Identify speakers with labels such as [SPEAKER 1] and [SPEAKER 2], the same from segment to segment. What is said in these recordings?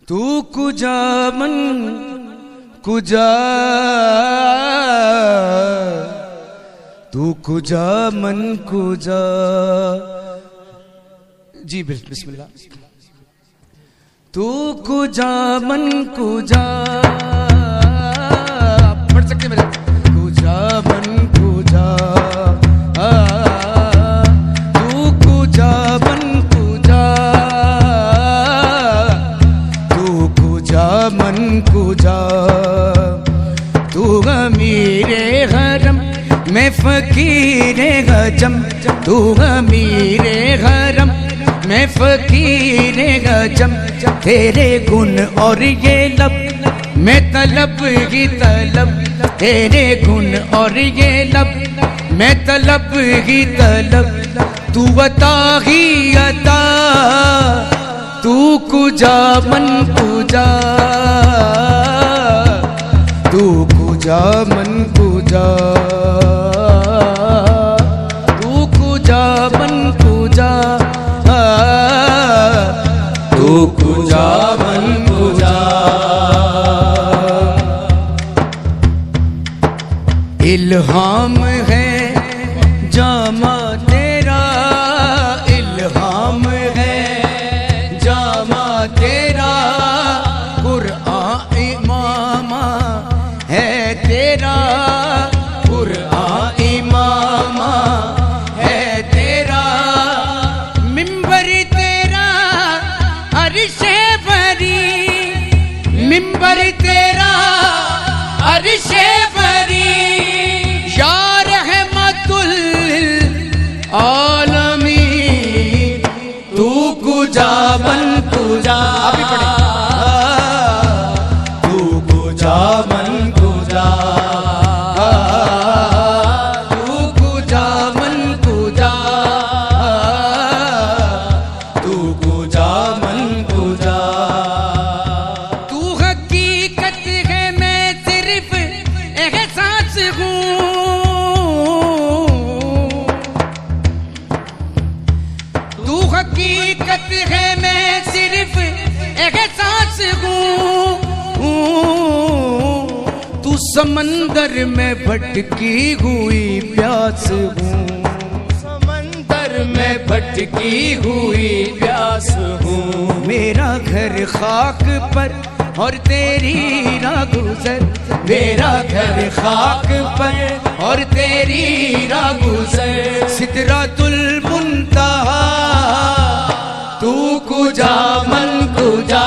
[SPEAKER 1] तू कुजा मन कुजा, तू कुजा मन कुजा। जी बिस्मिल्लाह। तू कुजा मन कुजा, पढ़ सकते मेरे। कुजा मन कुजा, तू कुजा मन कुजा, तू कुजा मन कुजा। तू अमीरे हरम मैं फकीरे गजम, तू अमीरे हरम मैं फकीरे गजम। तेरे गुण और ये लब मैं तलब ही तलब, तेरे गुण और ये लब मैं तलब ही तलब। तू अता ही अता, तू कुजा मन कुजा, तू कुजा मन कुजा, तू कुजा मन कुजा, तू कुजा मन कुजा। इल्हाम है जामा तेरा, इल्हाम है जामा तेरा। कुरआन इमामा है तेरा, कुरआन इमामा है तेरा। मिंबर तेरा अर्शे बरी, मिंबर तेरा अर्शे बरी। या रहमतुल आलमीन, तू कुजा मन कुजा। आप ही पढ़े। तू कुजा मन कुजा, तू कुजा मन कुजा, तू कुजा मन कुजा। तू हकीकत है मैं सिर्फ एहसास हूँ, तू हकीकत है मैं सिर्फ एहसास हूँ। तू समंदर में भटकी हुई प्यास हूँ, समंदर में भटकी हुई प्यास हूँ। मेरा घर खाक पर और तेरी राह गुजर, मेरा घर खाक पर और तेरी राह गुजर। सिदरातुल मुंतहा, तू कुजा मन कुजा,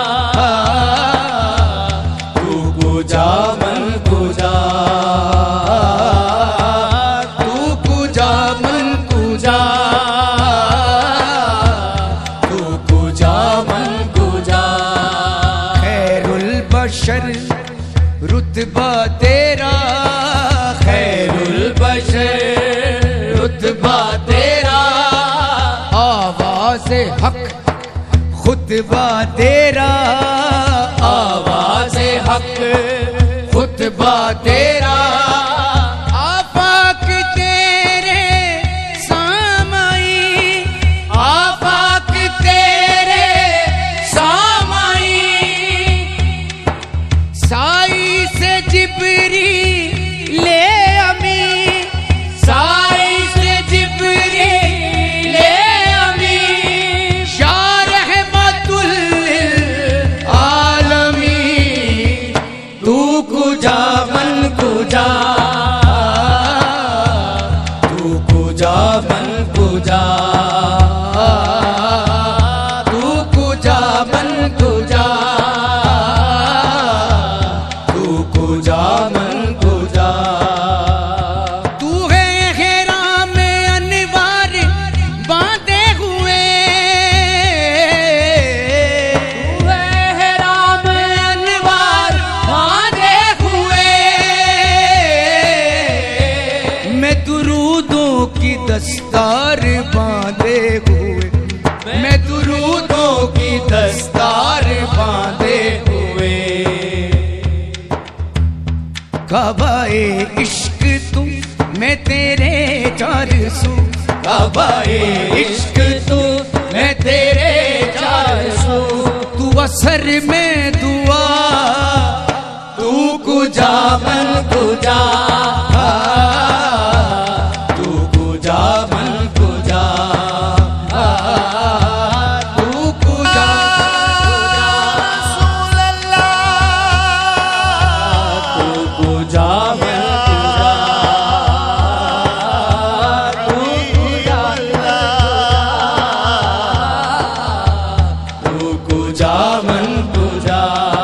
[SPEAKER 1] तू कुजा मन कुजा, तू कुजा मन कुजा, तू कुजा मन कुजा। खैरुल बशर रुतबा तेरा, खैरुल बशर रुतबा तेरा। आवाज़ हक खुतबा तेरा, आवाज़ हक खुतबा तेरा। आफाक तेरे सामाई, आफाक तेरे सामाई। साई से जिब्री ले अमी, साई से जिब्री ले अमी। शाह रहमतुल आलमीन, तू कुजा मन कुजा, तू कुजा मन कुजा, तू कुजा मन कुजा, तू कुजा मन कुजा। तू है हेरा में अनवार बांधे हुए, तू है हेरा में अनवार बांधे हुए। मैं दुरूदों की दस्तार बांधे हुए, मैं दुरूदों की दस्तार बांधे हुए। काबाए इश्क तू मैं तेरे चारसू, काबाए इश्क तू मैं तेरे चारसू। तू असर में दुआ तू कुजा मन कुजा तू कुजा मन कुजा तू कुजा रसूल अल्लाह तू कुजा मन कुजा मन पूजा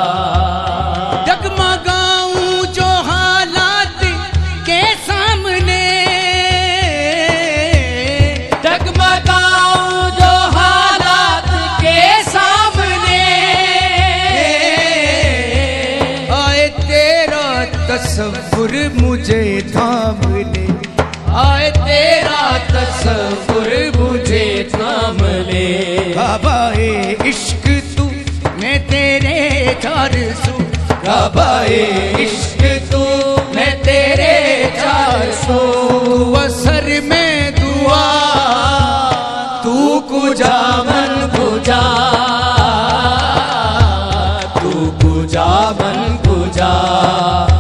[SPEAKER 1] डगमगाऊं जो हालात के सामने डगमगाऊं जो हालात के सामने आए तेरा तस्वुर मुझे थाम ले आए तेरा तस्वुर मुझे थाम ले बाबाए इश्क मैं तेरे चार सू बाबाए इश्क तू मैं तेरे चार सू असर में दुआ तू कुजा मन कुजा तू कुजा मन कुजा